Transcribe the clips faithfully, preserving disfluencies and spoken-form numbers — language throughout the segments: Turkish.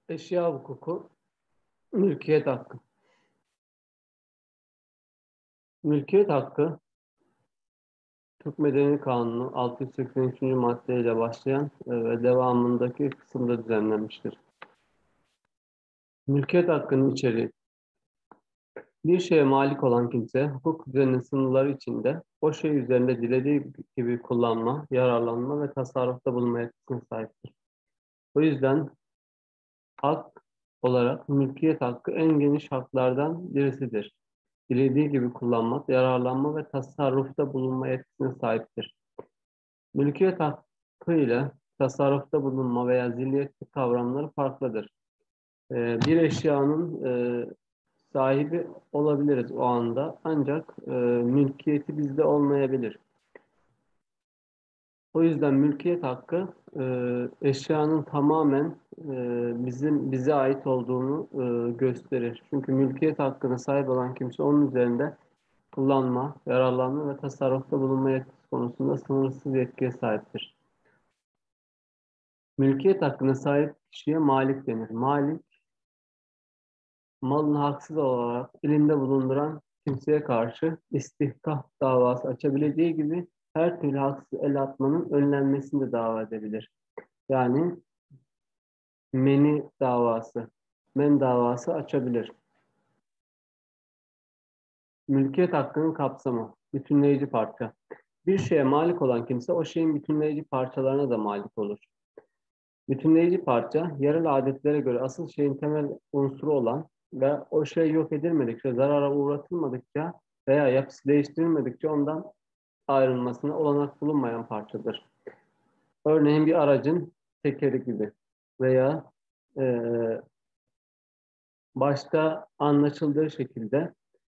Eşya hukuku, mülkiyet hakkı. Mülkiyet hakkı, Türk Medeni Kanunu altı yüz seksen üçüncü maddeyle başlayan e, ve devamındaki kısımda düzenlenmiştir. Mülkiyet hakkının içeriği, bir şeye malik olan kimse, hukuk düzeninin sınırları içinde o şey üzerinde dilediği gibi kullanma, yararlanma ve tasarrufta bulunma yetkisine sahiptir. O yüzden hak olarak mülkiyet hakkı en geniş haklardan birisidir. Dilediği gibi kullanmak, yararlanma ve tasarrufta bulunma yetkisine sahiptir. Mülkiyet hakkı ile tasarrufta bulunma veya zilyetlik kavramları farklıdır. Ee, bir eşyanın e, sahibi olabiliriz o anda, ancak e, mülkiyeti bizde olmayabilir. O yüzden mülkiyet hakkı e, eşyanın tamamen e, bizim bize ait olduğunu e, gösterir. Çünkü mülkiyet hakkına sahip olan kimse onun üzerinde kullanma, yararlanma ve tasarrufta bulunma yetkisi konusunda sınırsız yetkiye sahiptir. Mülkiyet hakkına sahip kişiye malik denir. Malik, malını haksız olarak elinde bulunduran kimseye karşı istihkak davası açabileceği gibi her türlü haksız el atmanın önlenmesini de dava edebilir. Yani meni davası, men davası açabilir. Mülkiyet hakkının kapsamı, bütünleyici parça. Bir şeye malik olan kimse o şeyin bütünleyici parçalarına da malik olur. Bütünleyici parça, yerel adetlere göre asıl şeyin temel unsuru olan ve o şey yok edilmedikçe, zarara uğratılmadıkça veya yapısı değiştirilmedikçe ondan ayrılmasına olanak bulunmayan parçadır. Örneğin bir aracın tekeri gibi veya e, başta anlaşıldığı şekilde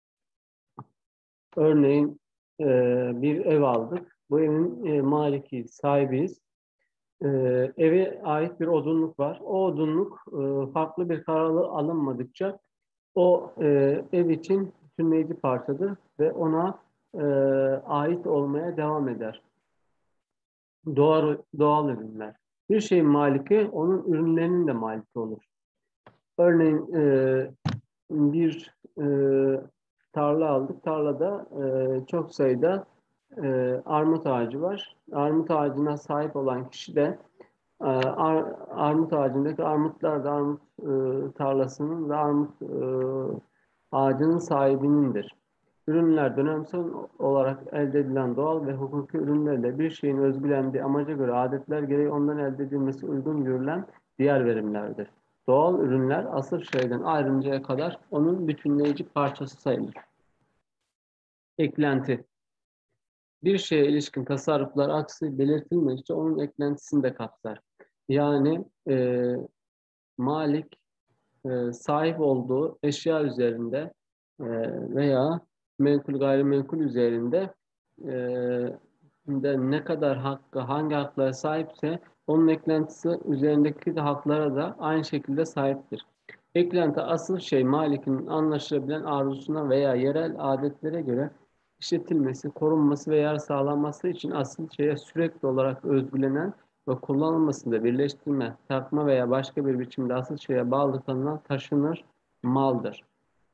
örneğin e, bir ev aldık. Bu evin e, maliki, sahibiyiz. E, eve ait bir odunluk var. O odunluk e, farklı bir karar alınmadıkça o e, ev için bütünleyici parçadır ve ona e, ait olmaya devam eder. Doğal, doğal ürünler. Bir şeyin maliki onun ürünlerinin de maliki olur. Örneğin e, bir e, tarla aldık. Tarlada e, çok sayıda e, armut ağacı var. Armut ağacına sahip olan kişi de e, ar, armut ağacındaki armutlar da armut e, tarlasının ve armut e, ağacının sahibinindir. Ürünler dönemsel olarak elde edilen doğal ve hukuki ürünlerle bir şeyin özgülendiği amaca göre adetler gereği ondan elde edilmesi uygun görülen diğer verimlerdir. Doğal ürünler asıl şeyden ayrıncaya kadar onun bütünleyici parçası sayılır. Eklenti. Bir şeye ilişkin tasarruflar aksi belirtilmedikçe onun eklentisini de kapsar. Yani e, malik e, sahip olduğu eşya üzerinde e, veya menkul gayrimenkul üzerinde e, de ne kadar hakkı, hangi haklara sahipse onun eklentisi üzerindeki de haklara da aynı şekilde sahiptir. Eklenti asıl şey malikinin anlaşılabilen arzusuna veya yerel adetlere göre işletilmesi, korunması veya sağlanması için asıl şeye sürekli olarak özgülenen ve kullanılmasında birleştirme, takma veya başka bir biçimde asıl şeye bağlı kalınan taşınır maldır.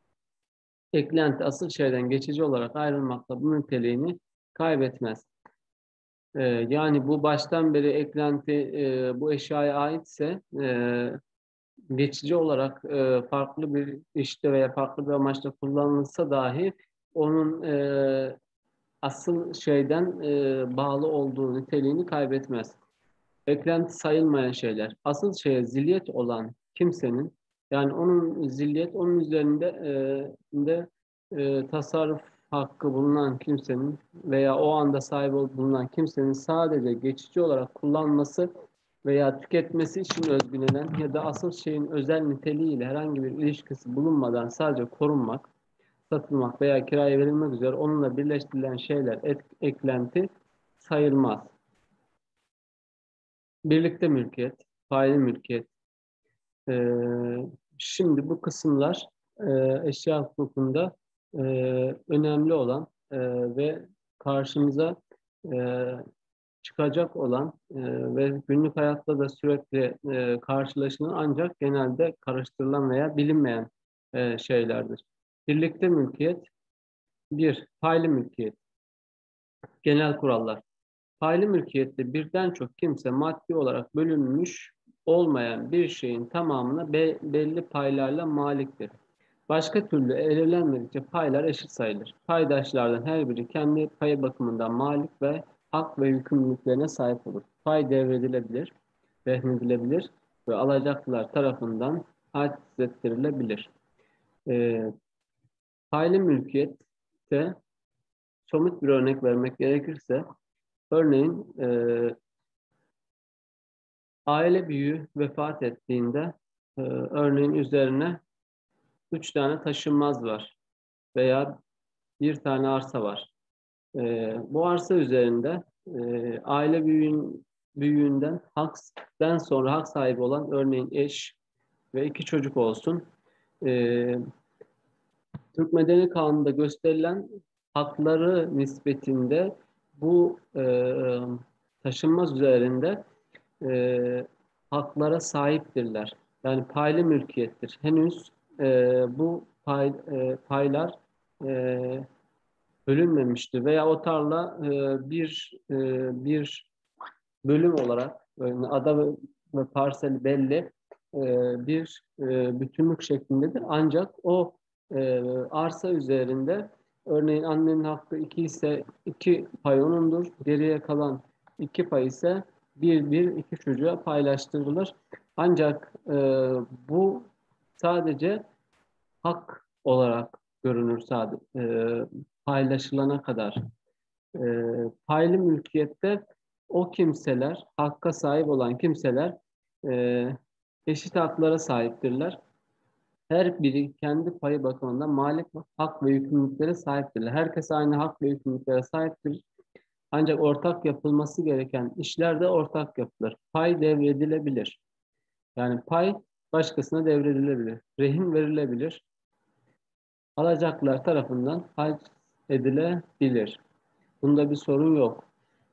Eklenti asıl şeyden geçici olarak ayrılmakla bu niteliğini kaybetmez. Ee, yani bu baştan beri eklenti e, bu eşyaya aitse e, geçici olarak e, farklı bir işte veya farklı bir amaçla kullanılsa dahi onun e, asıl şeyden e, bağlı olduğu niteliğini kaybetmez. Eklenti sayılmayan şeyler. Asıl şeye zilyet olan kimsenin, yani onun zilyet, onun üzerinde e, de e, tasarruf hakkı bulunan kimsenin veya o anda sahip bulunan kimsenin sadece geçici olarak kullanması veya tüketmesi için özgülenen ya da asıl şeyin özel niteliğiyle herhangi bir ilişkisi bulunmadan sadece korunmak, satılmak veya kiraya verilmek üzere onunla birleştirilen şeyler et, eklenti sayılmaz. Birlikte mülkiyet, faili mülkiyet. Ee, şimdi bu kısımlar e, eşya hukukunda e, önemli olan e, ve karşımıza e, çıkacak olan e, ve günlük hayatta da sürekli e, karşılaşılan ancak genelde karıştırılan veya bilinmeyen e, şeylerdir. Birlikte mülkiyet, bir, paylı mülkiyet. Genel kurallar. Paylı mülkiyette birden çok kimse maddi olarak bölünmüş olmayan bir şeyin tamamına be belli paylarla maliktir. Başka türlü belirlenmedikçe paylar eşit sayılır. Paydaşlardan her biri kendi payı bakımından malik ve hak ve yükümlülüklerine sahip olur. Pay devredilebilir, rehnedilebilir ve alacaklılar tarafından haciz ettirilebilir. E, Paylı mülkiyette somut bir örnek vermek gerekirse, örneğin e, aile büyüğü vefat ettiğinde e, örneğin üzerine üç tane taşınmaz var veya bir tane arsa var. E, bu arsa üzerinde e, aile büyüğün, büyüğünden hakten sonra hak sahibi olan örneğin eş ve iki çocuk olsun. E, Türk Medeni Kanunu'nda gösterilen hakları nispetinde bu e, taşınmaz üzerinde e, haklara sahiptirler. Yani paylı mülkiyettir. Henüz e, bu pay, e, paylar e, bölünmemiştir veya o tarla e, bir e, bir bölüm olarak yani ada ve, ve parsel belli e, bir e, bütünlük şeklindedir. Ancak o e, arsa üzerinde örneğin annenin hakkı iki ise iki pay onundur. Geriye kalan iki pay ise bir bir iki çocuğa paylaştırılır. Ancak e, bu sadece hak olarak görünür sadece e, paylaşılana kadar. E, Paylı mülkiyette o kimseler, hakka sahip olan kimseler e, eşit haklara sahiptirler. Her biri kendi payı bakımından malik hak ve yükümlülüklere sahiptirler. Herkes aynı hak ve yükümlülüklere sahiptir. Ancak ortak yapılması gereken işler de ortak yapılır. Pay devredilebilir. Yani pay başkasına devredilebilir. Rehin verilebilir. Alacaklılar tarafından hac edilebilir. Bunda bir sorun yok.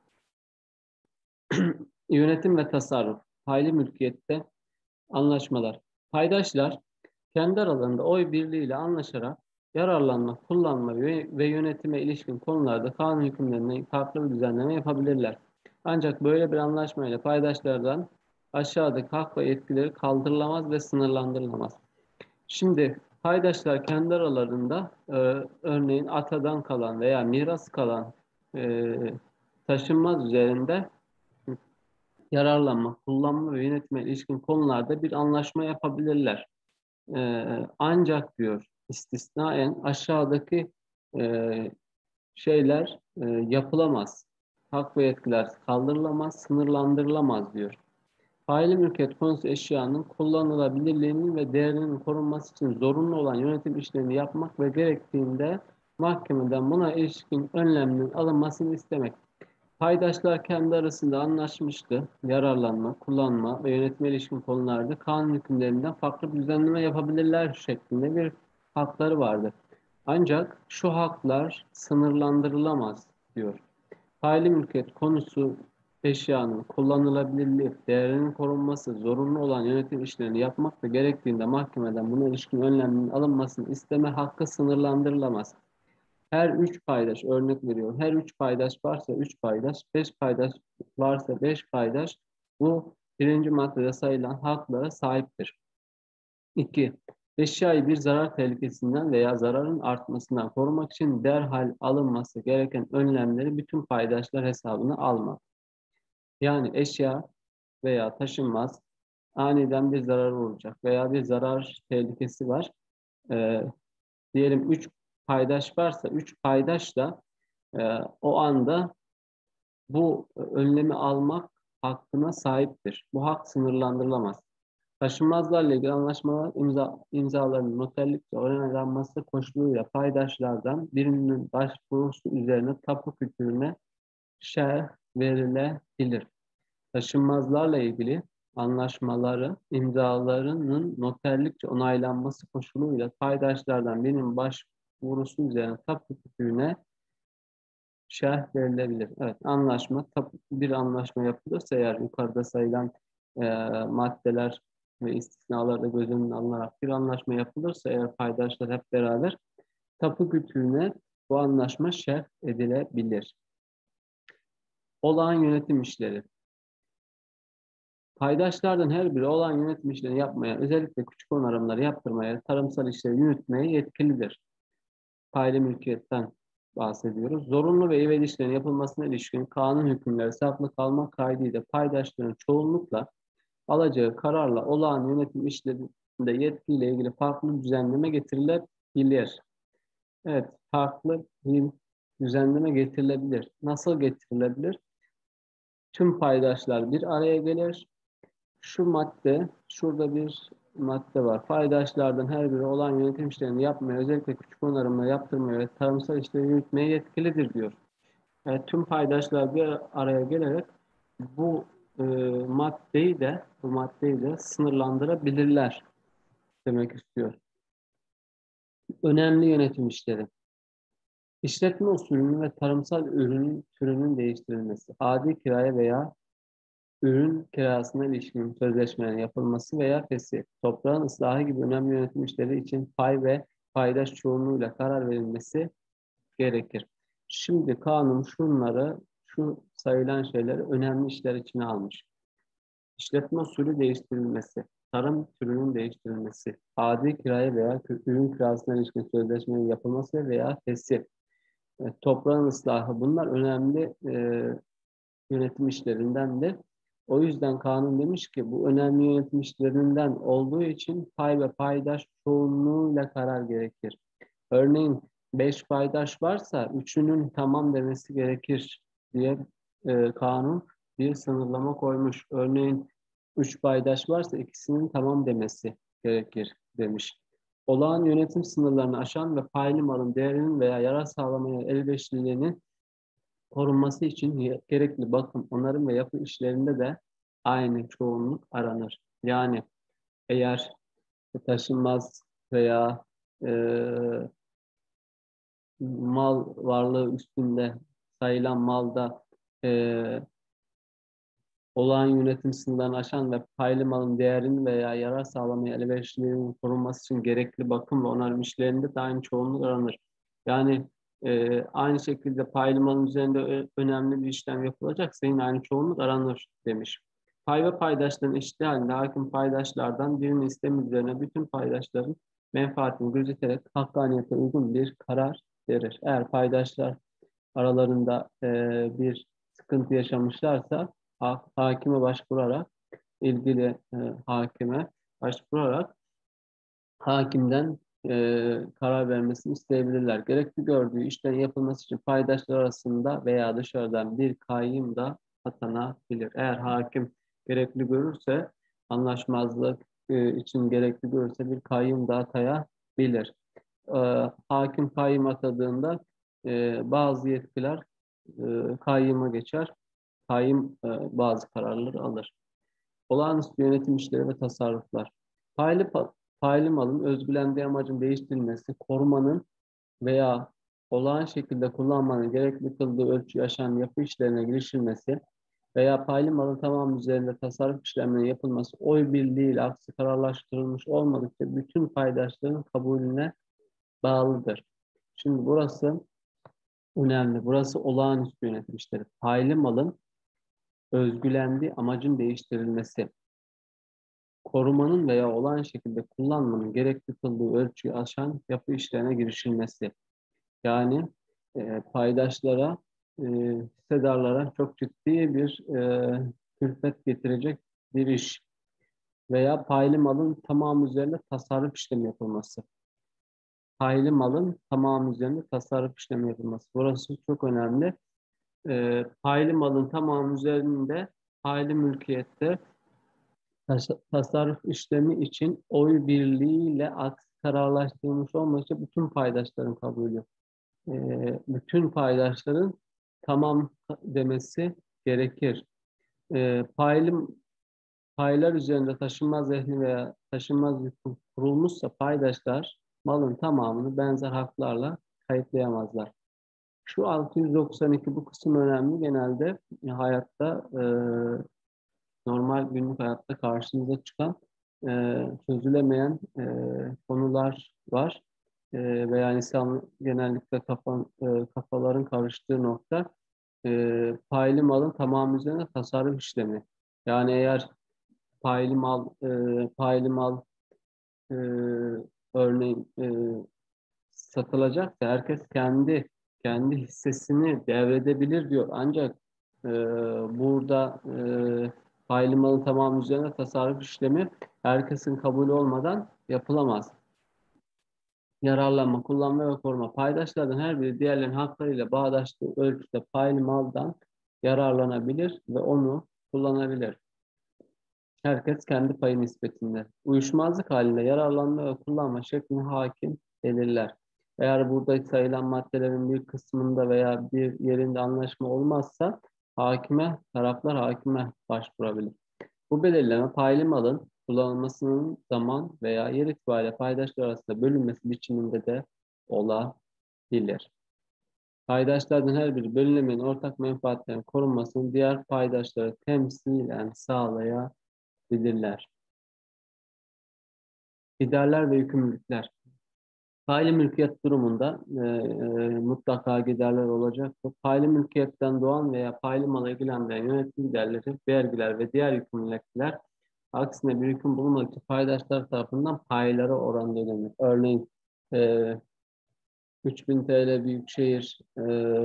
Yönetim ve tasarruf. Paylı mülkiyette anlaşmalar. Paydaşlar kendi aralarında oy birliğiyle anlaşarak yararlanma, kullanma ve yönetime ilişkin konularda kanun hükümlerine farklı bir düzenleme yapabilirler. Ancak böyle bir anlaşmayla paydaşlardan aşağıdaki hak ve yetkileri kaldırılamaz ve sınırlandırılamaz. Şimdi paydaşlar kendi aralarında e, örneğin atadan kalan veya miras kalan e, taşınmaz üzerinde yararlanma, kullanma ve yönetime ilişkin konularda bir anlaşma yapabilirler. Ee, ancak diyor istisnaen aşağıdaki e, şeyler e, yapılamaz. Hak ve yetkiler kaldırılamaz, sınırlandırılamaz diyor. Paylı mülkiyet konusu eşyanın kullanılabilirliğinin ve değerinin korunması için zorunlu olan yönetim işlerini yapmak ve gerektiğinde mahkemeden buna ilişkin önlemlerin alınmasını istemek. Paydaşlar kendi arasında anlaşmıştı. Yararlanma, kullanma ve yönetime ilişkin konularda kanun hükümlerinden farklı bir düzenleme yapabilirler şeklinde bir hakları vardı. Ancak şu haklar sınırlandırılamaz diyor. Paylı mülkiyet konusu eşyanın kullanılabilirliği, değerinin korunması, zorunlu olan yönetim işlerini yapmak ve gerektiğinde mahkemeden buna ilişkin önlemlerin alınmasını isteme hakkı sınırlandırılamaz. Her üç paydaş örnek veriyorum. Her üç paydaş varsa üç paydaş, beş paydaş varsa beş paydaş bu birinci maddede sayılan haklara sahiptir. İki, eşyayı bir zarar tehlikesinden veya zararın artmasından korumak için derhal alınması gereken önlemleri bütün paydaşlar hesabına almak. Yani eşya veya taşınmaz aniden bir zarar olacak veya bir zarar tehlikesi var. Ee, Diyelim üç paydaş varsa üç paydaş da e, o anda bu önlemi almak hakkına sahiptir. Bu hak sınırlandırılamaz. Taşınmazlarla ilgili anlaşmalar imza, imzalarının noterlikle onaylanması koşuluyla paydaşlardan birinin başvurusu üzerine tapu kültürüne şerh verilebilir. Taşınmazlarla ilgili anlaşmaları imzalarının noterlikçe onaylanması koşuluyla paydaşlardan birinin başvurusu üzerine tapu kültürüne şerh verilebilir. Evet, anlaşma, bir anlaşma yapılırsa eğer yukarıda sayılan e, maddeler ve istisnalar da göz önüne alınarak bir anlaşma yapılırsa eğer paydaşlar hep beraber tapu kütüğüne bu anlaşma şerh edilebilir. Olağan yönetim işleri. Paydaşlardan her biri olağan yönetim işlerini yapmaya, özellikle küçük onarımları yaptırmaya, tarımsal işleri yürütmeye yetkilidir. Paylı mülkiyetten bahsediyoruz. Zorunlu ve ivedi işlerin yapılmasına ilişkin kanun hükümleri saklı kalmak kaydıyla paydaşların çoğunlukla alacağı kararla olağan yönetim işlerinde yetkiyle ilgili farklı düzenleme getirilebilir. Evet, farklı bir düzenleme getirilebilir. Nasıl getirilebilir? Tüm paydaşlar bir araya gelir. Şu madde, şurada bir madde var. Paydaşlardan her biri olan yönetim işlerini yapmaya, özellikle küçük onarımları yaptırmaya ve tarımsal işleri yürütmeye yetkilidir diyor. Yani tüm paydaşlar bir araya gelerek bu e, maddeyi de bu maddeyi de sınırlandırabilirler demek istiyor. Önemli yönetim işleri. İşletme usulünün ve tarımsal ürünün türünün değiştirilmesi, adi kiraya veya ürün kirasına ilişkin sözleşmenin yapılması veya fesih, toprağın ıslahı gibi önemli yönetim işleri için pay ve paydaş çoğunluğuyla karar verilmesi gerekir. Şimdi kanun şunları, şu sayılan şeyleri önemli işler içine almış. İşletme usulü değiştirilmesi, tarım türünün değiştirilmesi, adi kiraya veya ürün kirasına ilişkin sözleşmenin yapılması veya fesih, toprağın ıslahı, bunlar önemli e, yönetim işlerindendir. O yüzden kanun demiş ki bu önemli yönetim işlerinden olduğu için pay ve paydaş çoğunluğuyla karar gerekir. Örneğin beş paydaş varsa üçünün tamam demesi gerekir diye e, kanun bir sınırlama koymuş. Örneğin üç paydaş varsa ikisinin tamam demesi gerekir demiş. Olağan yönetim sınırlarını aşan ve paylı malın değerinin veya yarar sağlamaya elverişliliğinin korunması için gerekli bakım, onarım ve yapı işlerinde de aynı çoğunluk aranır. Yani eğer taşınmaz veya e, mal varlığı üstünde sayılan malda e, olağan yönetim sınırlarını aşan ve paylı malın değerini veya yarar sağlamaya elverişliliğinin korunması için gerekli bakım ve onarım işlerinde de aynı çoğunluk aranır. Yani e, aynı şekilde paylı malın üzerinde önemli bir işlem yapılacaksa yine aynı çoğunluk aranır demiş. Pay ve paydaşların eşitliği halinde hakim paydaşlardan birinin istemi üzerine bütün paydaşların menfaatini gözeterek hakkaniyete uygun bir karar verir. Eğer paydaşlar aralarında e, bir sıkıntı yaşamışlarsa ha, hakime başvurarak ilgili e, hakime başvurarak hakimden e, karar vermesini isteyebilirler. Gerekli gördüğü işlerin yapılması için paydaşlar arasında veya dışarıdan bir kayyım da atanabilir. Eğer hakim gerekli görürse, anlaşmazlık e, için gerekli görürse bir kayyım da atayabilir. E, hakim kayyım atadığında e, bazı yetkiler e, kayyıma geçer. Kayyım e, bazı kararları alır. Olağanüstü yönetim işleri ve tasarruflar. Paylı, paylı malın özgülendiği amacın değiştirilmesi, korumanın veya olağan şekilde kullanmanın gerekli kıldığı ölçüyü aşan yapı işlerine girişilmesi veya paylı malın tamamı üzerinde tasarruf işlemlerinin yapılması oy birliğiyle aksi kararlaştırılmış olmadıkça bütün paydaşların kabulüne bağlıdır. Şimdi burası önemli. Burası olağanüstü yönetim işleri. Paylı malın özgülendiği amacın değiştirilmesi, korumanın veya olağan şekilde kullanmanın gerekli kıldığı ölçüyü aşan yapı işlerine girişilmesi. Yani e, paydaşlara, e, hissedarlara çok ciddi bir e, külfet getirecek bir iş veya paylı malın tamamı üzerinde tasarruf işlemi yapılması. Paylı malın tamamı üzerinde tasarruf işlemi yapılması. Burası çok önemli. E, paylı malın tamamı üzerinde paylı mülkiyette tasarruf işlemi için oy birliğiyle aksi kararlaştırılmış olması bütün paydaşların kabulü. E, bütün paydaşların tamam demesi gerekir. E, paylı, paylar üzerinde taşınmaz ehli veya taşınmaz hüküm kurulmuşsa paydaşlar malın tamamını benzer haklarla kayıtlayamazlar. Şu altı yüz doksan iki bu kısım önemli. Genelde hayatta e, normal günlük hayatta karşımıza çıkan e, çözülemeyen e, konular var. E, veya insan genellikle kafa, e, kafaların karıştığı nokta e, paylı malın tamamı üzerine tasarruf işlemi. Yani eğer paylı mal e, paylı mal e, örneğin e, satılacaksa herkes kendi kendi hissesini devredebilir diyor. Ancak e, burada e, paylı malın tamamı üzerine tasarruf işlemi herkesin kabulü olmadan yapılamaz. Yararlanma, kullanma ve koruma. Paydaşlardan her biri diğerlerinin haklarıyla bağdaştığı ölçüde paylı maldan yararlanabilir ve onu kullanabilir. Herkes kendi payı nispetinde. Uyuşmazlık halinde yararlanma ve kullanma şeklini hakim belirler. Eğer burada sayılan maddelerin bir kısmında veya bir yerinde anlaşma olmazsa hakime, taraflar hakime başvurabilir. Bu belirleme paylı malın kullanılmasının zaman veya yer itibariyle paydaşlar arasında bölünmesi biçiminde de olabilir. Paydaşlardan her biri bölünemeyen ortak menfaatlerin korunmasını diğer paydaşlara temsilen sağlayabilirler. Giderler ve yükümlülükler. Paylı mülkiyet durumunda e, e, mutlaka giderler olacaktır. Paylı mülkiyetten doğan veya paylı mala ilgilendiren yönetim giderleri, vergiler ve diğer yükümlülükler aksine bir hüküm bulunmadıkça paydaşlar tarafından paylara oranla ödenir. Örneğin e, üç bin T L büyükşehir e,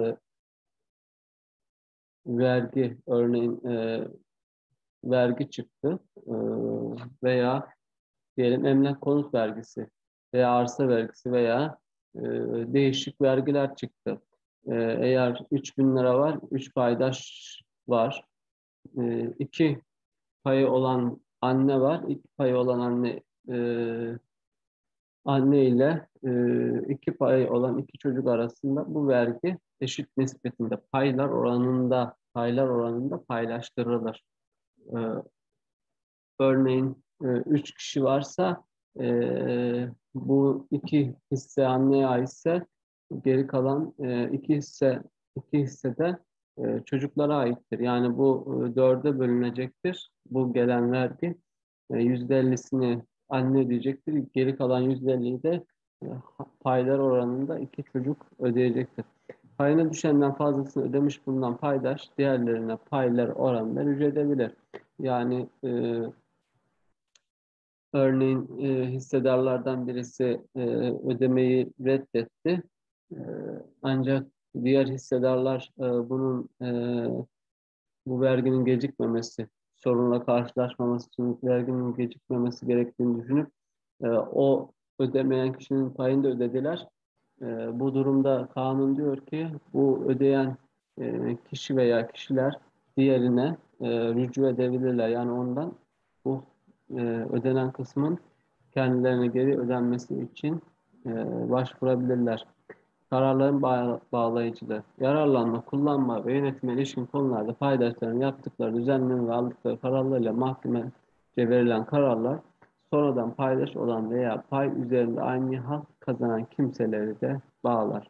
vergi örneğin e, vergi çıktı e, veya diyelim emlak konut vergisi veya arsa vergisi veya e, değişik vergiler çıktı. E, eğer üç bin lira var, üç paydaş var. E, iki payı olan anne var, iki payı olan anne e, anne ile e, iki payı olan iki çocuk arasında bu vergi eşit nispetinde paylar oranında paylar oranında paylaştırılır. E, Örneğin e, üç kişi varsa e, bu iki hisse anneye aitse geri kalan e, iki hisse iki hisse de e, çocuklara aittir. Yani bu e, dörde bölünecektir. Bu gelen vergi e, yüzde ellisini anne ödeyecektir. Geri kalan yüzde elliyi de e, paylar oranında iki çocuk ödeyecektir. Payına düşenden fazlasını ödemiş bulunan paydaş diğerlerine paylar oranında rica edebilir. Yani e, Örneğin e, hissedarlardan birisi e, ödemeyi reddetti. E, ancak diğer hissedarlar e, bunun e, bu verginin gecikmemesi, sorunla karşılaşmaması için verginin gecikmemesi gerektiğini düşünüp e, o ödemeyen kişinin payını da ödediler. E, bu durumda kanun diyor ki bu ödeyen e, kişi veya kişiler diğerine e, rücu edebilirler. Yani ondan bu e, ödenen kısmın kendilerine geri ödenmesi için e, başvurabilirler. Kararların bağ bağlayıcılığı, yararlanma, kullanma ve yönetime ilişkin konularda paydaşların yaptıkları düzenleme ve aldıkları kararlarıyla mahkemece verilen kararlar sonradan paydaş olan veya pay üzerinde aynı hak kazanan kimseleri de bağlar.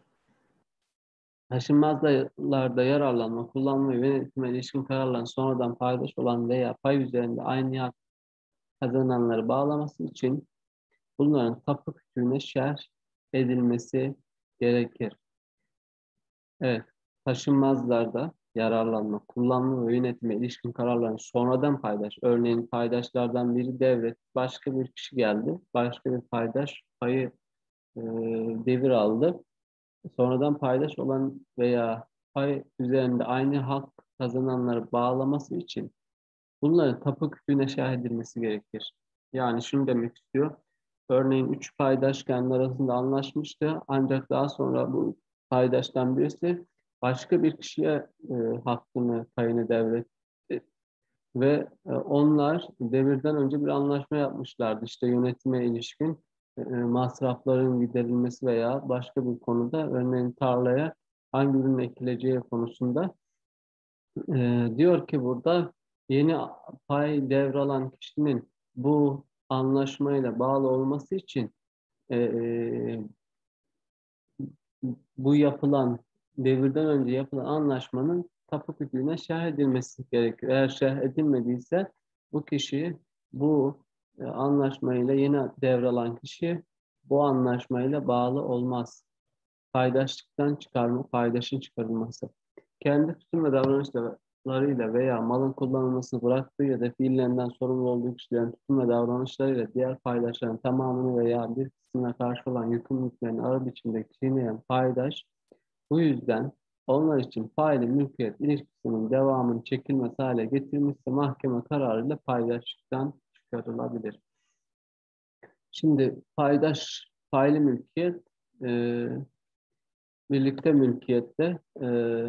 Taşınmazlarda yararlanma, kullanma ve yönetime ilişkin kararların sonradan paydaş olan veya pay üzerinde aynı hak kazananları bağlaması için bunların tapu kütüğüne şerh edilmesi gerekir. Evet, taşınmazlarda yararlanma, kullanma ve yönetime ilişkin kararların sonradan paydaş. Örneğin paydaşlardan biri devret, başka bir kişi geldi, başka bir paydaş payı e, devir aldı. Sonradan paydaş olan veya pay üzerinde aynı hak kazananları bağlaması için bunların tapu kütüğüne şerh edilmesi gerekir. Yani şunu demek istiyor. Örneğin üç paydaş kendi arasında anlaşmıştı. Ancak daha sonra bu paydaştan birisi başka bir kişiye e, hakkını, payını devretti. Ve e, onlar devirden önce bir anlaşma yapmışlardı. İşte yönetime ilişkin e, masrafların giderilmesi veya başka bir konuda örneğin tarlaya hangi ürün ekileceği konusunda e, diyor ki burada yeni pay devralan kişinin bu anlaşmayla bağlı olması için e, e, bu yapılan devirden önce yapılan anlaşmanın tapu kütüğüne şerh edilmesi gerekiyor. Eğer şerh edilmediyse bu kişi bu e, anlaşmayla yeni devralan kişi bu anlaşmayla bağlı olmaz. Paydaşlıktan çıkarma, paydaşın çıkarılması. Kendi tutum ve davranışlarıyla veya malın kullanılmasını bıraktığı ya da fiillerinden sorumlu olduğu kişilerin tutum ve davranışlarıyla diğer paydaşların tamamını veya bir kısmına karşı olan yükümlülüklerini ağır biçimde çiğneyen paydaş, bu yüzden onlar için faili mülkiyet ilişkisinin devamını çekilmez hale getirmişse mahkeme kararıyla paydaşlıktan çıkarılabilir. Şimdi paydaş, faili mülkiyet, e, birlikte mülkiyette e,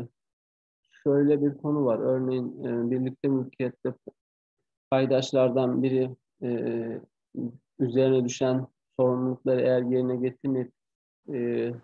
şöyle bir konu var. Örneğin e, birlikte mülkiyette paydaşlardan biri e, üzerine düşen sorumlulukları eğer yerine getirmeyip e,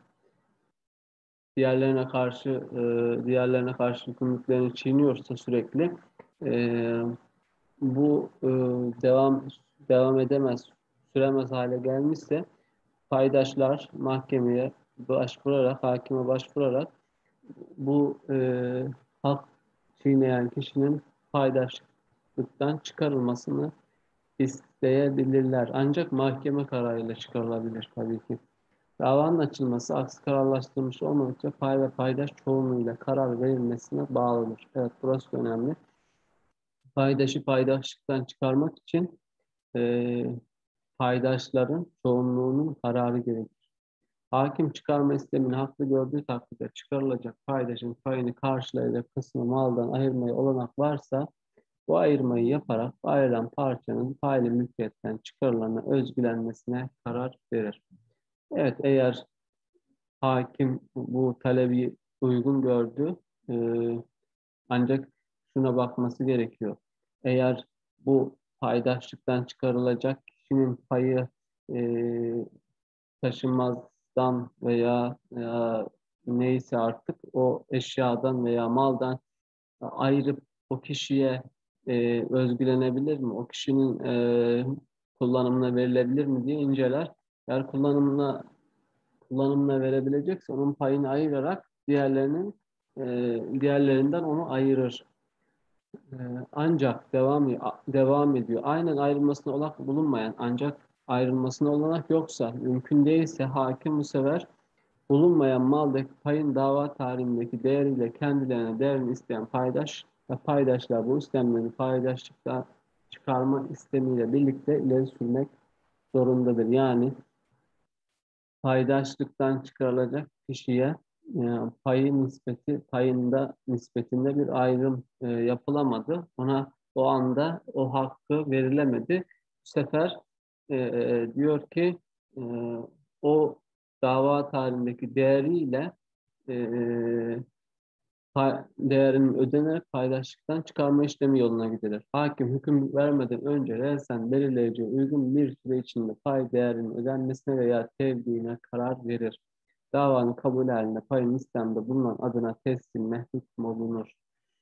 diğerlerine karşı e, diğerlerine karşı yükümlülüklerini çiğniyorsa sürekli e, bu e, devam devam edemez, süremez hale gelmişse paydaşlar mahkemeye başvurarak, hakime başvurarak bu e, hak çiğneyen kişinin paydaşlıktan çıkarılmasını isteyebilirler. Ancak mahkeme kararıyla çıkarılabilir tabii ki. Davanın açılması aksi kararlaştırılmış olmadıkça pay ve paydaş çoğunluğuyla karar verilmesine bağlıdır. Evet, burası önemli. Paydaşı paydaşlıktan çıkarmak için e, paydaşların çoğunluğunun kararı gerekir. Hakim çıkarma istemini haklı gördüğü takdirde çıkarılacak paydaşın payını karşılayacak kısmı maldan ayırmaya olanak varsa bu ayırmayı yaparak ayrılan parçanın paylı mülkiyetten çıkarılanı özgülenmesine karar verir. Evet, eğer hakim bu talebi uygun gördü, e, ancak şuna bakması gerekiyor. Eğer bu paydaşlıktan çıkarılacak kişinin payı e, taşınmazdan veya e, neyse artık o eşyadan veya maldan ayırıp o kişiye e, özgülenebilir mi? O kişinin e, kullanımına verilebilir mi diye inceler. Eğer kullanımına kullanımına verebilecekse onun payını ayırarak diğerlerinin e, diğerlerinden onu ayırır. E, ancak devam devam ediyor. Aynen ayrılmasına olanak bulunmayan ancak ayrılmasına olanak yoksa mümkün değilse hakim bu sefer bulunmayan maldaki payın dava tarihindeki değeriyle kendilerine değerini isteyen paydaş ve paydaşlar bu istemlerini paydaşlıktan çıkarma istemiyle birlikte ileri sürmek zorundadır. Yani paydaşlıktan çıkarılacak kişiye e, payı nispeti payında nispetinde bir ayrım e, yapılamadı. Ona o anda o hakkı verilemedi. Bu sefer e, e, diyor ki e, o dava tarihindeki değeriyle e, değerinin ödenerek paydaşlıktan çıkarma işlemi yoluna gidilir. Hakim hüküm vermeden önce resen belirleyeceği uygun bir süre içinde pay değerinin ödenmesine veya tevdiğine karar verir. Davanın kabul halinde payın istemde bulunan adına teslimle hükmolunur.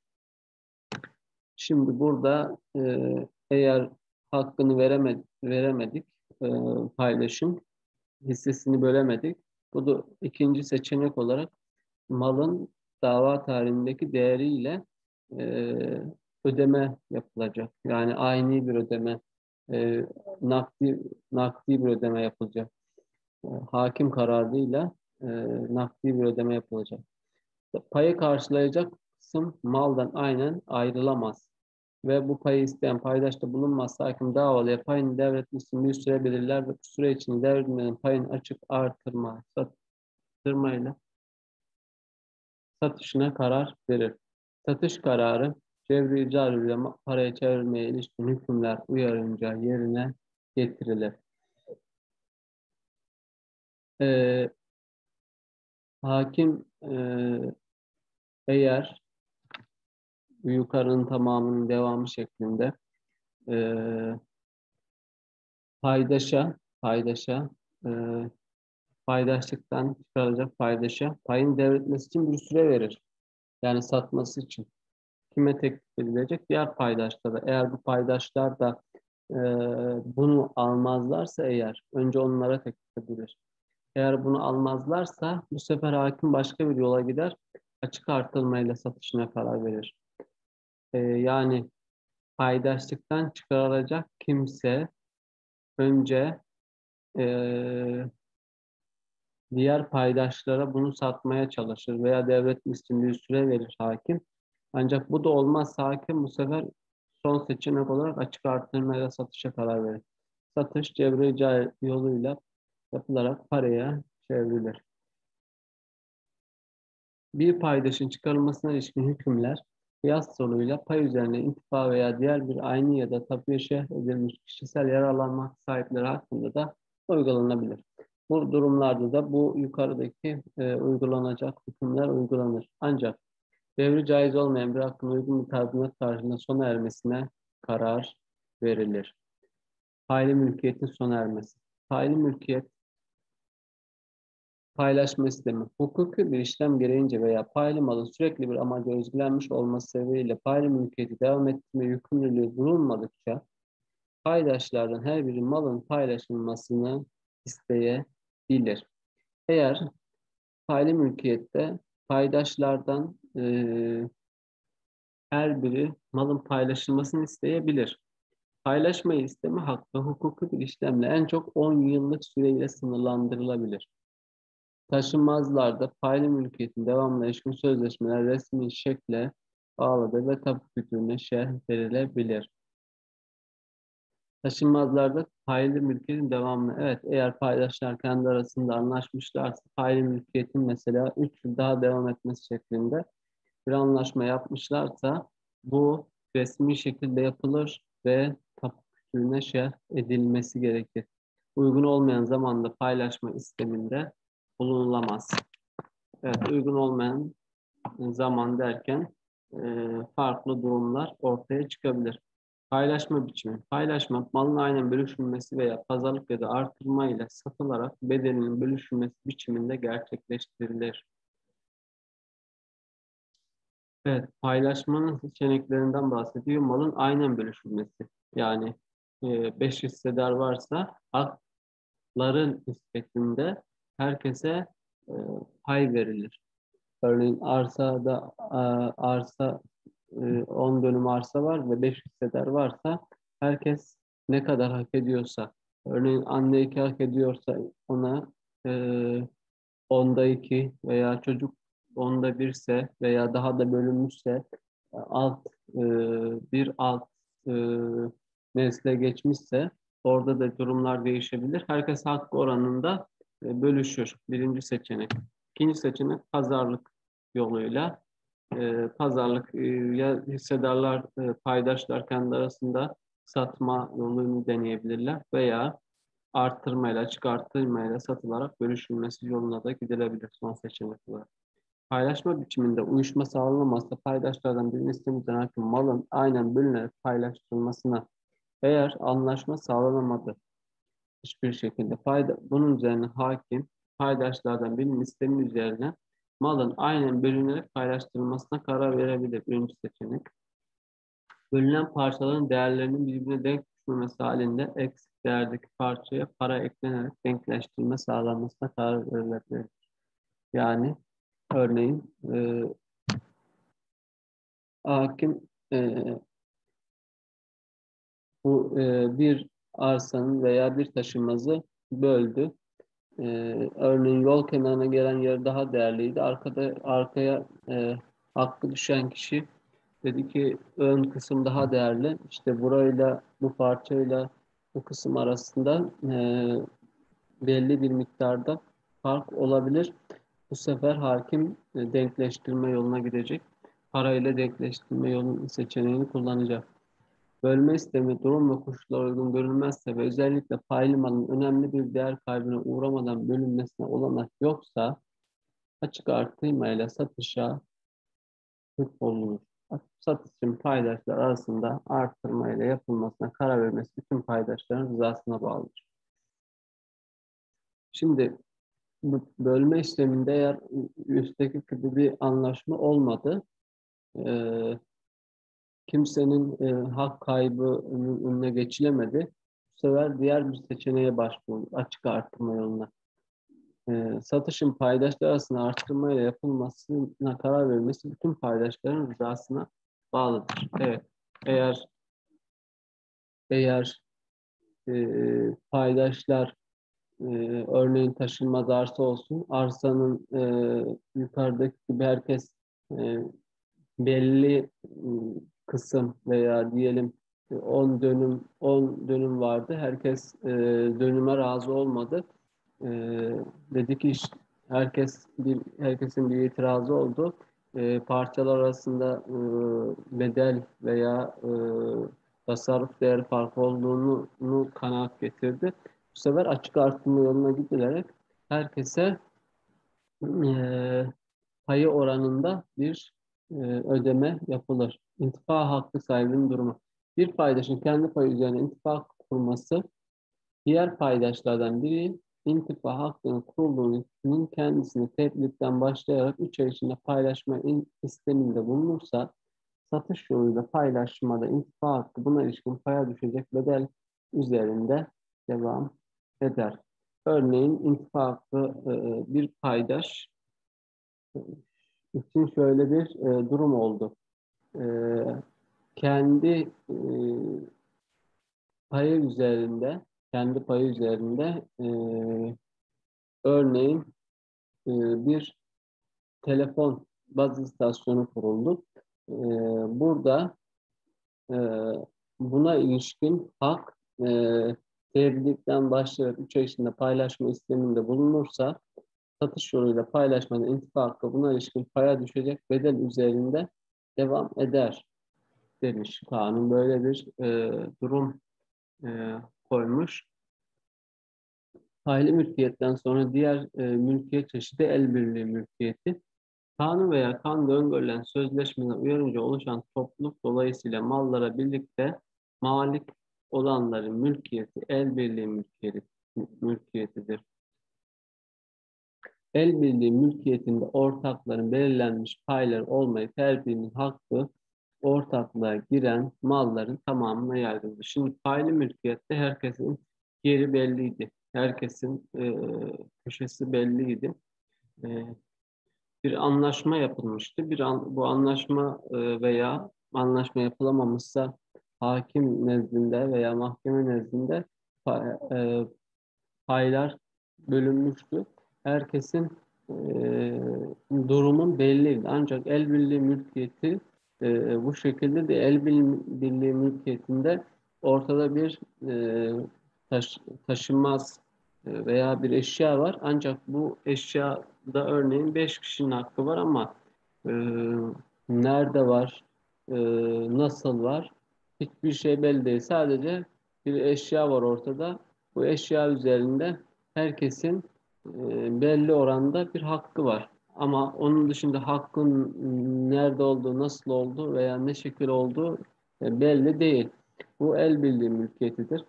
Şimdi burada e, eğer hakkını veremedik, veremedik e, paylaşım hissesini bölemedik. Bu da ikinci seçenek olarak malın dava tarihindeki değeriyle e, ödeme yapılacak. Yani aynı bir ödeme, e, nakdi, nakdi bir ödeme yapılacak. E, hakim kararıyla e, nakdi bir ödeme yapılacak. Payı karşılayacak kısım maldan aynen ayrılamaz. Ve bu payı isteyen paydaş da bulunmazsa hakim davalıya payını devretmesi için bir süre belirler ve bu süre içinde devretmenin payını açık artırma, satırmayla satışına karar verir. Satış kararı cevri cari ile paraya çevirmeye ilişkin hükümler uyarınca yerine getirilir. Ee, hakim e, eğer yukarının tamamının devamı şeklinde e, paydaşa paydaşa e, paydaşlıktan çıkarılacak paydaşa payın devretmesi için bir süre verir. Yani satması için. Kime teklif edilecek? Diğer paydaşlara. Eğer bu paydaşlar da e, bunu almazlarsa eğer önce onlara teklif edilir. Eğer bunu almazlarsa bu sefer hakim başka bir yola gider. açık artırmayla satışına karar verir. Ee, yani paydaşlıktan çıkarılacak kimse önce ee, diğer paydaşlara bunu satmaya çalışır veya devlet için bir süre verir hakim. Ancak bu da olmazsa hakim bu sefer son seçenek olarak açık artırmayla satışa karar verir. Satış cebri cari yoluyla yapılarak paraya çevrilir. Bir paydaşın çıkarılmasına ilişkin hükümler kıyas yoluyla pay üzerine intifa veya diğer bir aynı ya da tapuya şerh edilmiş kişisel yararlanma hakkı sahipleri hakkında da uygulanabilir. Bu durumlarda da bu yukarıdaki e, uygulanacak hükümler uygulanır. Ancak devri caiz olmayan bir hakkın uygun bir tazminat karşılığında sona ermesine karar verilir. Paylı mülkiyetin sona ermesi. Paylı mülkiyet paylaşma istemi. Hukuki bir işlem gereğince veya paylı malın sürekli bir amaca özgülenmiş olması sebebiyle paylı mülkiyeti devam ettirme yükümlülüğü bulunmadıkça paydaşlardan her biri malın paylaşılmasını isteyebilir. Eğer paylı mülkiyette paydaşlardan e, her biri malın paylaşılmasını isteyebilir. Paylaşma istemi hakkı hukuki bir işlemle en çok on yıllık süreyle sınırlandırılabilir. Taşınmazlarda paylı mülkiyetin devamlı ilişkin sözleşmeler resmi şekle bağlıdır ve tapu kütüğüne şerh verilebilir. Taşınmazlarda paylı mülkiyetin devamlı, evet eğer paydaşlar kendi arasında anlaşmışlarsa paylı mülkiyetin mesela üç yıl daha devam etmesi şeklinde bir anlaşma yapmışlarsa bu resmi şekilde yapılır ve tapu kütüğüne şerh edilmesi gerekir. Uygun olmayan zamanda paylaşma isteminde bulunulamaz. Evet, uygun olmayan zaman derken e, farklı durumlar ortaya çıkabilir. Paylaşma biçimi. Paylaşma, malın aynen bölüşülmesi veya pazarlık ya da artırma ile satılarak bedelinin bölüşülmesi biçiminde gerçekleştirilir. Evet, paylaşmanın seçeneklerinden bahsediyor. Malın aynen bölüşülmesi. Yani e, beş hissedar varsa hakların nispetinde herkese e, pay verilir. Örneğin arsada arsa on dönüm arsa var ve beş hissedar varsa herkes ne kadar hak ediyorsa, örneğin anne iki hak ediyorsa ona e, onda iki veya çocuk onda birse veya daha da bölünmüşse alt e, bir alt e, nesle geçmişse orada da durumlar değişebilir. Herkes hakkı oranında e, bölüşür. Birinci seçenek. İkinci seçenek pazarlık yoluyla. E, pazarlık e, ya hissedarlar, e, paydaşlar kendi arasında satma yolunu deneyebilirler veya artırmayla, açık artırmayla satılarak bölüşülmesi yoluna da gidilebilir son seçenek olarak. Paylaşma biçiminde uyuşma sağlanamazsa paydaşlardan birinin istemeden hakim malın aynen bölünerek paylaştırılmasına eğer anlaşma sağlanamadı hiçbir şekilde fayda, bunun üzerine hakim paydaşlardan birinin istemi üzerine malın aynen bölünerek paylaştırılmasına karar verebilir. Birinci seçenek. Bölünen parçaların değerlerinin birbirine denk düşmemesi halinde eksik değerdeki parçaya para eklenerek denkleştirme sağlanmasına karar verilebilir. Yani örneğin e, hakim e, bu e, bir arsanın veya bir taşınmazı böldü. E, örneğin yol kenarına gelen yer daha değerliydi. Arkada arkaya e, hakkı düşen kişi dedi ki ön kısım daha değerli. İşte burayla bu parçayla bu kısım arasında e, belli bir miktarda fark olabilir. Bu sefer hakim e, denkleştirme yoluna gidecek. Parayla denkleştirme yolunun seçeneğini kullanacak. Bölme istemi durum ve koşullara uygun görülmezse ve özellikle paylı malın önemli bir değer kaybına uğramadan bölünmesine olanak yoksa açık artırmayla satışa hüküm olunur. Satışın paydaşlar arasında artırmayla yapılmasına karar vermesi bütün paydaşların rızasına bağlıdır. Şimdi bu bölme işleminde eğer üstteki gibi bir anlaşma olmadı, e, kimsenin e, hak kaybının önüne geçilemedi. Bu sefer diğer bir seçeneğe başvurulur. Açık artırma yoluna. e, satışın paydaşlar arasında artırmayla yapılmasına karar verilmesi bütün paydaşların rızasına bağlıdır. Evet, eğer eğer e, paydaşlar e, örneğin taşınmaz arsa olsun, arsanın e, yukarıdaki gibi herkes e, belli ıı, kısım veya diyelim on dönüm on dönüm vardı. Herkes e, dönüme razı olmadı. E, dedi ki işte herkes bir herkesin bir itirazı oldu. E, parçalar arasında e, bedel veya e, tasarruf değeri farkı olduğunu kanaat getirdi. Bu sefer açık artırma yoluna gidilerek herkese e, payı oranında bir e, ödeme yapılır. İntifa hakkı sahibinin durumu. Bir paydaşın kendi payı üzerine intifa hakkı kurması, diğer paydaşlardan biri intifa hakkının kurulduğunun kendisini tebliğden başlayarak üç ay içinde paylaşma isteminde bulunursa, satış yoluyla paylaşmada intifa hakkı buna ilişkin paya düşecek bedel üzerinde devam eder. Örneğin intifa hakkı e, bir paydaş için şöyle bir e, durum oldu. E, kendi e, payı üzerinde, kendi payı üzerinde e, örneğin e, bir telefon baz istasyonu kuruldu. E, burada e, buna ilişkin hak e, tebliğden başlayarak üç ay içinde paylaşma isteminde bulunursa, satış yoluyla paylaşmanın intifa hakkı buna ilişkin paya düşecek bedel üzerinde devam eder demiş. Kanun böyle bir e, durum e, koymuş. Paylı mülkiyetten sonra diğer e, mülkiyet çeşidi el birliği mülkiyeti. Kanun veya kanunda öngörülen sözleşmeden uyarınca oluşan topluluk dolayısıyla mallara birlikte malik olanların mülkiyeti el birliği mülkiyeti, mülkiyetidir. El birliği mülkiyetinde ortakların belirlenmiş payları olmayıp her birinin hakkı ortaklığa giren malların tamamına yaygındır. Şimdi paylı mülkiyette herkesin yeri belliydi. Herkesin e, köşesi belliydi. E, bir anlaşma yapılmıştı. Bir an, bu anlaşma e, veya anlaşma yapılamamışsa hakim nezdinde veya mahkeme nezdinde pay, e, paylar bölünmüştü. Herkesin e, durumun belliydi. Ancak el birliği mülkiyeti e, bu şekilde de el birliği mülkiyetinde ortada bir e, taş, taşınmaz e, veya bir eşya var. Ancak bu eşyada örneğin beş kişinin hakkı var ama e, nerede var, e, nasıl var hiçbir şey belli değil. Sadece bir eşya var ortada. Bu eşya üzerinde herkesin e, belli oranda bir hakkı var. Ama onun dışında hakkın nerede olduğu, nasıl olduğu veya ne şekil olduğu e, belli değil. Bu el birliği mülkiyetidir.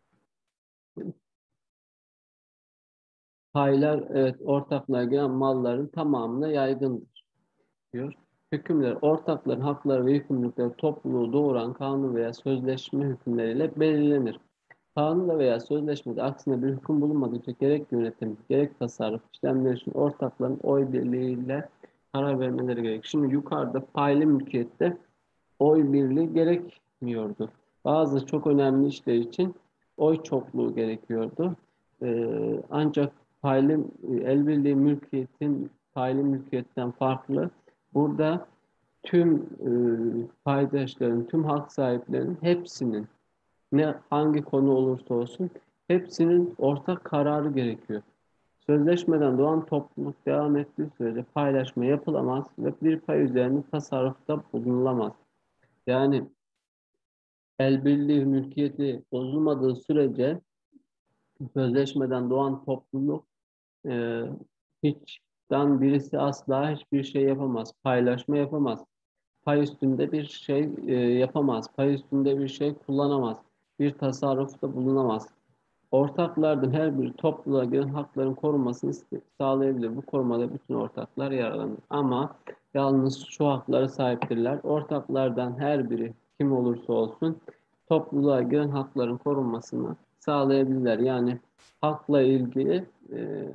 Paylar evet ortaklığa giren malların tamamına yaygındır diyor. Hükümler ortakların hakları ve yükümlülükleri topluluğu doğuran kanun veya sözleşme hükümleriyle belirlenir. Kanunda veya sözleşmede aksine bir hüküm bulunmadıkça gerek yönetim, gerek tasarruf işlemleri için ortakların oy birliğiyle karar vermeleri gerek. Şimdi yukarıda paylı mülkiyette oy birliği gerekmiyordu. Bazı çok önemli işler için oy çokluğu gerekiyordu. Ee, ancak paylı el birliği mülkiyetin paylı mülkiyetten farklı. Burada tüm e, paydaşların, tüm hak sahiplerinin hepsinin ne hangi konu olursa olsun hepsinin ortak kararı gerekiyor. Sözleşmeden doğan topluluk devam ettiği sürece paylaşma yapılamaz ve bir pay üzerinde tasarrufta bulunulamaz. Yani el birliği mülkiyeti bozulmadığı sürece sözleşmeden doğan topluluk e, hiçten birisi asla hiçbir şey yapamaz. Paylaşma yapamaz. Pay üstünde bir şey e, yapamaz. Pay üstünde bir şey kullanamaz. Bir tasarrufta bulunamaz. Ortaklardan her biri topluluğa giren hakların korunmasını sağlayabilir. Bu korumada bütün ortaklar yararlanır. Ama yalnız şu haklara sahiptirler. Ortaklardan her biri kim olursa olsun topluluğa giren hakların korunmasını sağlayabilirler. Yani hakla ilgili e,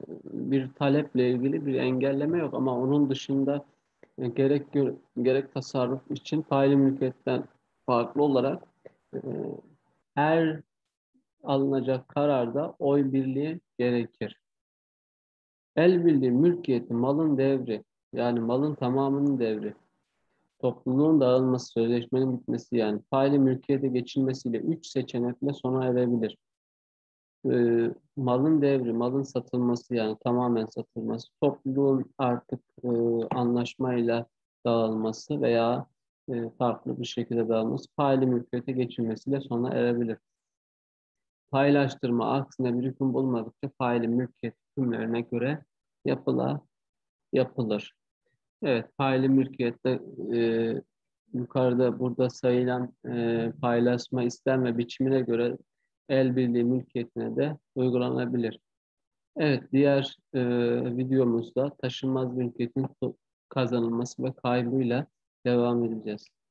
bir taleple ilgili bir engelleme yok ama onun dışında e, gerek gö- gerek tasarruf için paylı mülkiyetten farklı olarak e, her alınacak kararda oy birliği gerekir. El birliği mülkiyeti malın devri, yani malın tamamının devri, topluluğun dağılması, sözleşmenin bitmesi, yani paylı mülkiyete geçilmesiyle üç seçenekle sona erebilir. Ee, malın devri, malın satılması, yani tamamen satılması, topluluğun artık e, anlaşmayla dağılması veya e, farklı bir şekilde dağılması, paylı mülkiyete geçilmesiyle sona erebilir. Paylaştırma aksine bir hüküm bulmadıkça paylı mülkiyet hükümlerine göre yapıla, yapılır. Evet, paylı mülkiyette e, yukarıda burada sayılan e, paylaşma istem ve biçimine göre el birliği mülkiyetine de uygulanabilir. Evet, diğer e, videomuzda taşınmaz mülkiyetin kazanılması ve kaybıyla devam edeceğiz.